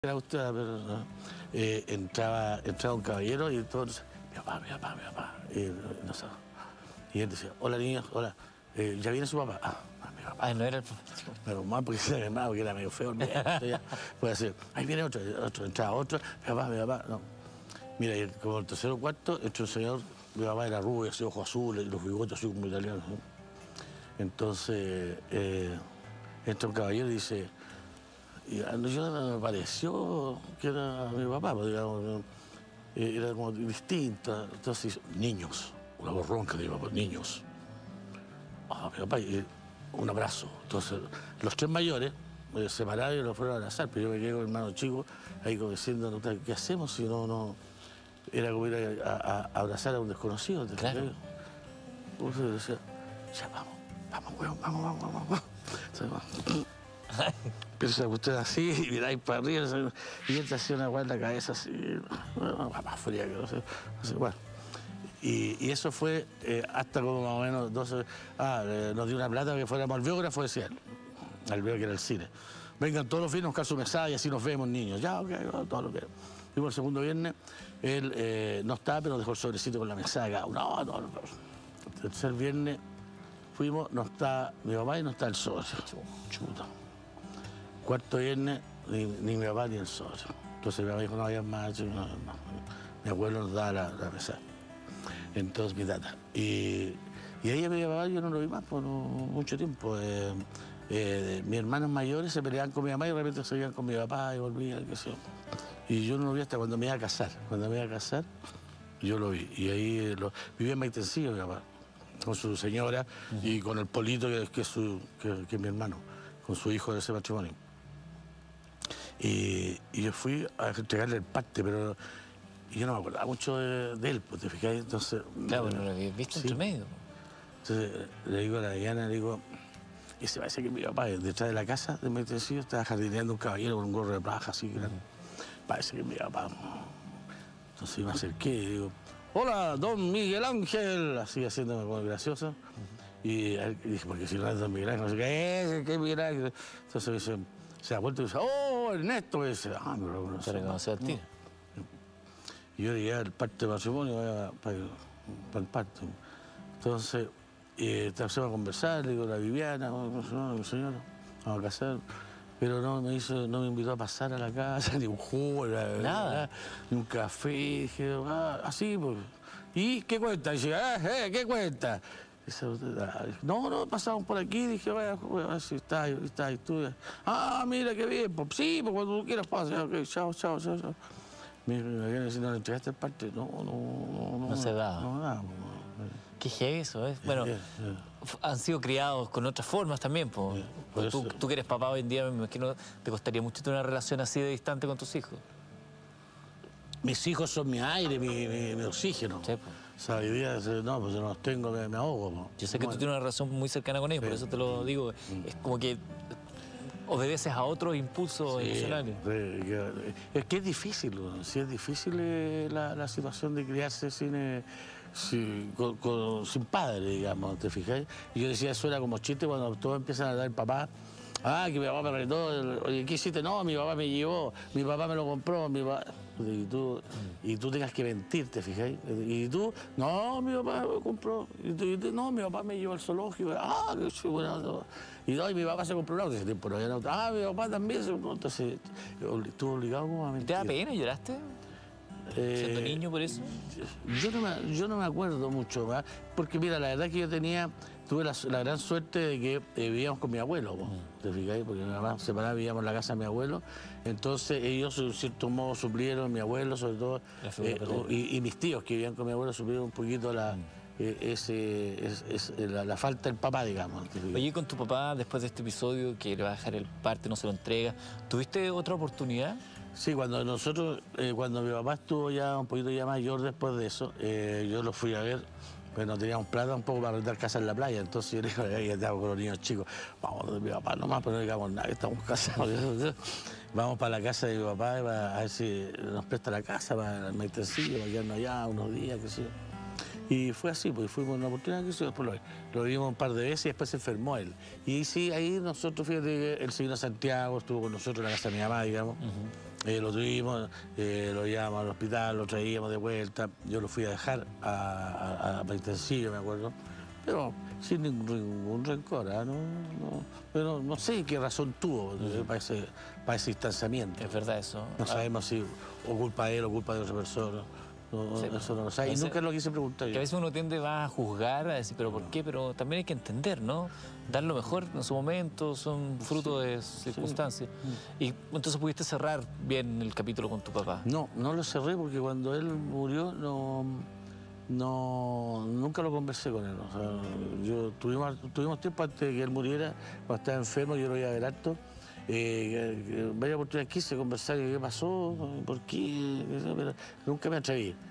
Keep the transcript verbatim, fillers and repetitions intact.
Era usted, pero, ¿no? eh, entraba, entraba un caballero y todos, mi papá, mi papá, mi papá. Y, no sé, y él decía, hola niños, hola, eh, ¿ya viene su papá? Ah, mi papá. Ay, no era el papá. Pero mal porque se llamaba, porque era medio feo. Puede decir, ahí viene otro, otro, entraba otro, mi papá, mi papá. No. Mira, y como el tercero o cuarto, entró un señor, mi papá era rubio, así, ojos azules, y los bigotes así como italianos. ¿no? Entonces, eh, entra un caballero y dice, y a nosotros me pareció que era mi papá, pues, digamos, era como distinta. Entonces, niños, una voz ronca de mi papá, niños. Ah, mi papá, y un abrazo. Entonces, los tres mayores me separaron y los fueron a abrazar, pero yo me quedé con el hermano chico, ahí como diciendo, ¿qué hacemos si no, no? Era como ir a, a, a abrazar a un desconocido. Claro. Entonces decía, ya vamos, vamos, weón, vamos, vamos, vamos, vamos. Entonces, pero usted así, y miráis para arriba, y él te hacía una guay en la cabeza así, bueno, más fría que no sé, así, bueno. Y, y eso fue eh, hasta como más o menos doce, ah, eh, nos dio una plata que fuéramos al biógrafo, decía él, al biógrafo que era el cine. Vengan todos los viernes a buscar su mesada y así nos vemos, niños. Ya, ok, todo lo que... Fuimos el segundo viernes, él eh, no estaba, pero dejó el sobrecito con la mesada cada uno. No, no, no. El tercer viernes fuimos, no está mi papá y no está el socio. Chuta. Cuarto viernes, ni, ni mi papá ni el socio. Entonces mi papá dijo, no había más, no, no. Mi abuelo nos daba la, la mesada. Entonces mi tata. Y, y ahí a mi papá yo no lo vi más por mucho tiempo. Eh, eh, mis hermanos mayores se peleaban con mi mamá y de repente se iban con mi papá y volvían, qué sé yo. Y yo no lo vi hasta cuando me iba a casar. Cuando me iba a casar, yo lo vi. Y ahí lo, vivía en Maitencillo mi papá, con su señora uh-huh. y con el Polito, que, que, es su, que, que es mi hermano, con su hijo de ese matrimonio. Y, y yo fui a entregarle el parte, pero yo no me acordaba mucho de, de él, pues, ¿te fijas? Entonces... Claro, bueno, lo habías visto sí. entre medio. Entonces le digo a la Diana, le digo, y se parece que mi papá, detrás de la casa de Maitencillo, estaba jardineando un caballero con un gorro de plaja así grande. Uh-huh. Parece que mi papá... Entonces me acerqué y digo, hola, don Miguel Ángel, así haciéndome como gracioso. Uh-huh. Y, y dije, porque si no es don Miguel Ángel, no sé qué, qué Miguel Ángel. Entonces me dice, se da vuelta y dice, oh, Ernesto, me dice, ah, me lo conocí. Se reconoció al tío. Y yo llegué al parte de matrimonio para, para, para el parto. Entonces, eh, empezamos a conversar, le digo, la Viviana, no, no, señora, vamos a casar. Pero no me hizo, no me invitó a pasar a la casa, ni un jugo, nada, ni un café. Dije, ah, así, pues. ¿Y qué cuenta? Y dije, ah, eh, ¿qué cuenta? Dice, no, no, pasamos por aquí. Dije, vaya, a ver si está, está, tú. Ah, mira, qué bien. Pues sí, pues cuando tú quieras pasa. Ok, chao, chao, chao, chao. Me viene diciendo, ¿no le entregaste el parte? No, no, no. No, no se da. No, nada. Qué heavy eso, ¿eh? Bueno, yeah, yeah. han sido criados con otras formas también, po. Yeah, por tú, tú que eres papá hoy en día, me imagino, te costaría mucho tener una relación así de distante con tus hijos. Mis hijos son mi aire, mi, mi, mi oxígeno. Sí, po. O sea, hoy día, no, pues yo no los tengo, me, me ahogo. Po. Yo sé que bueno. tú tienes una relación muy cercana con ellos, sí. por eso te lo digo. Mm. Es como que obedeces a otros impulsos sí, emocionales. Es que es difícil, sí es difícil la, la situación de criarse sin, eh, sin, con, con, sin padre, digamos, ¿te fijas? Y yo decía, eso era como chiste cuando todos empiezan a dar papá. Ah, que mi papá me apretó, oye, ¿qué hiciste? No, mi papá me llevó, mi papá me lo compró, mi papá... Y tú, y tú tengas que mentir, ¿te fijáis? Y tú, no, mi papá me compró, y tú, y tú no, mi papá me llevó al zoológico, ah, qué chulo, y no, y mi papá se compró un auto, ese tiempo no había auto, ah, mi papá también se compró, entonces estuvo obligado como a mentir. ¿Te da pena? ¿Lloraste? Eh, ¿Siendo niño por eso? Yo no, me, yo no me acuerdo mucho más, porque mira, la verdad que yo tenía, tuve la, la gran suerte de que eh, vivíamos con mi abuelo, ¿no? ¿Te fijáis? Porque mi mamá separada, vivíamos en la casa de mi abuelo, entonces ellos en cierto modo suplieron, mi abuelo sobre todo, eh, y, y mis tíos que vivían con mi abuelo suplieron un poquito la... Mm. Ese, es, es, la, la falta del papá, digamos. Oye, con tu papá, después de este episodio, que le va a dejar el parte, no se lo entrega, ¿tuviste otra oportunidad? Sí, cuando nosotros, eh, cuando mi papá estuvo ya un poquito ya mayor después de eso, eh, yo lo fui a ver, pero no teníamos plata un poco para rentar casa en la playa, entonces yo le dije, ahí estamos con los niños chicos, vamos donde mi papá nomás, pero no digamos nada, que estamos casados. Vamos para la casa de mi papá a ver si nos presta la casa para el Maitencillo, para quedarnos allá unos días, qué sé yo. Y fue así, pues fuimos una oportunidad que después lo, lo vimos un par de veces y después se enfermó él. Y sí, ahí nosotros, fíjate, él se vino a Santiago, estuvo con nosotros en la casa de mi mamá, digamos. Uh-huh. eh, lo tuvimos, eh, lo llevamos al hospital, lo traíamos de vuelta. Yo lo fui a dejar a, a, a penitenciario, me acuerdo. Pero sin ningún, ningún rencor, ¿eh? no, no, pero no sé qué razón tuvo uh-huh. para, ese, para ese distanciamiento. Es verdad eso. No sabemos si o culpa de él o culpa de otra persona. No, sí, eso no lo sabe. Y nunca lo quise preguntar yo. Que a veces uno tiende va a juzgar, a decir, pero ¿por qué? Pero también hay que entender, ¿no? Dar lo mejor en su momento, son fruto sí, de circunstancias. Sí. Y entonces pudiste cerrar bien el capítulo con tu papá. No, no lo cerré porque cuando él murió no, no nunca lo conversé con él. O sea, yo tuvimos, tuvimos tiempo antes de que él muriera, cuando estaba enfermo, yo lo iba a ver harto. Eh, vaya oportunidad quise conversar, qué pasó, por qué, pero nunca me atreví.